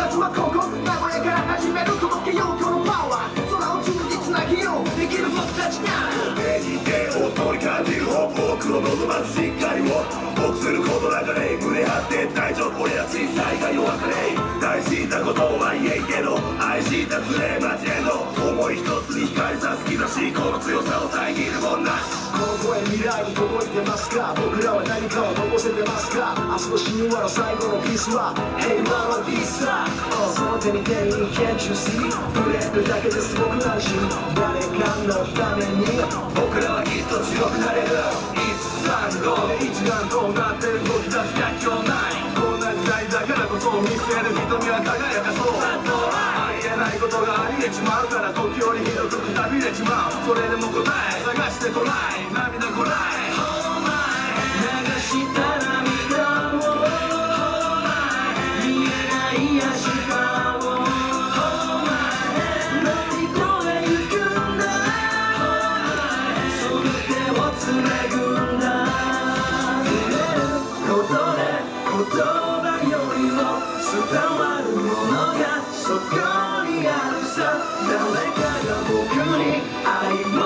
ずはここ名古屋から始める届けようこのパワー空を通じつなげようできる僕たちが手に手を取り感じるホップを望まずしっかりを僕することなんかね胸張って大丈夫俺ら小さいが弱くね大事なことは言えんけど愛したズレ交えの思い一つに光さす兆しこの強さを遮るもんなこの声未来に届いてますか僕らは何かを残せてますか明日の神話の最後のピースは平和のピースだその手に手に Can't you see 触れるだけですごく安心誰かのために僕らはきっと強くなれる135で一丸となって動き出す逆境ないこんな時代だからこそ見据える瞳は輝かそうありえないことがありえちまうから時折ひどくくたびれちまうそれでも答え探してこない涙こらえ流した涙を見えない明日を乗り越えゆくんだその手をつなぐんだことで言葉よりも伝わるものがそこにあるさ誰かが僕に愛を